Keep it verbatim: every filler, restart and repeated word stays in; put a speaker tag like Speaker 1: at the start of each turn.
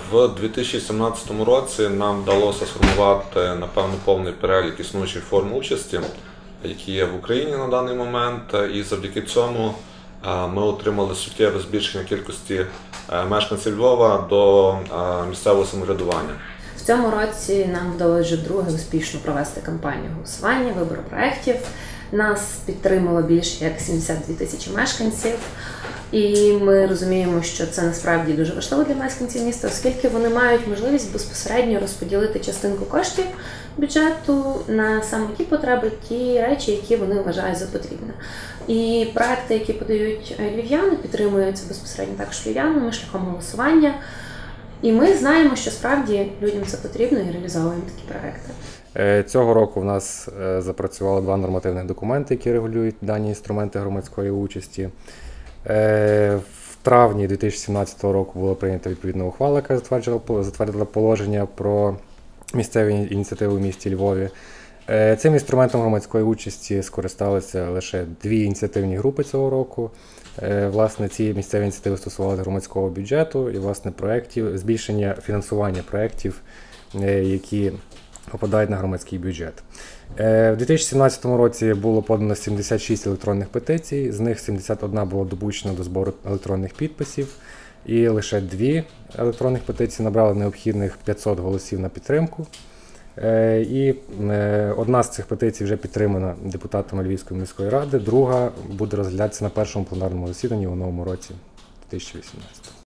Speaker 1: В дві тисячі сімнадцятому році нам вдалося сформувати, напевно, повний перелік існуючих форм участі, які є в Україні на даний момент, і завдяки цьому ми отримали суттєве збільшення кількості мешканців Львова до місцевого самоврядування.
Speaker 2: В цьому році нам вдалося вже вдруге успішно провести кампанію голосування, вибору проєктів. Нас підтримало більше як сімдесят дві тисячі мешканців. І ми розуміємо, що це насправді дуже важливо для мешканців міста, оскільки вони мають можливість безпосередньо розподілити частинку коштів бюджету на саме ті потреби, ті речі, які вони вважають за потрібне. І проекти, які подають львів'яни, підтримуються безпосередньо також львів'янами шляхом голосування. І ми знаємо, що справді людям це потрібно і реалізовуємо такі проекти.
Speaker 3: Цього року в нас запрацювали два нормативних документи, які регулюють дані інструменти громадської участі. В травні дві тисячі сімнадцятого року була прийнята відповідна ухвала, яка затвердила положення про місцеві ініціативи в місті Львові. Цим інструментом громадської участі скористалися лише дві ініціативні групи цього року. Власне, ці місцеві ініціативи стосувалися громадського бюджету і, власне, проєктів, збільшення фінансування проєктів, які попадають на громадський бюджет. У дві тисячі сімнадцятому році було подано сімдесят шість електронних петицій, з них сімдесят одна було допущено до збору електронних підписів, і лише дві електронних петиції набрали необхідних п'ятсот голосів на підтримку. І одна з цих петицій вже підтримана депутатами Львівської міської ради, друга буде розглядатися на першому пленарному засіданні у новому році дві тисячі вісімнадцятому.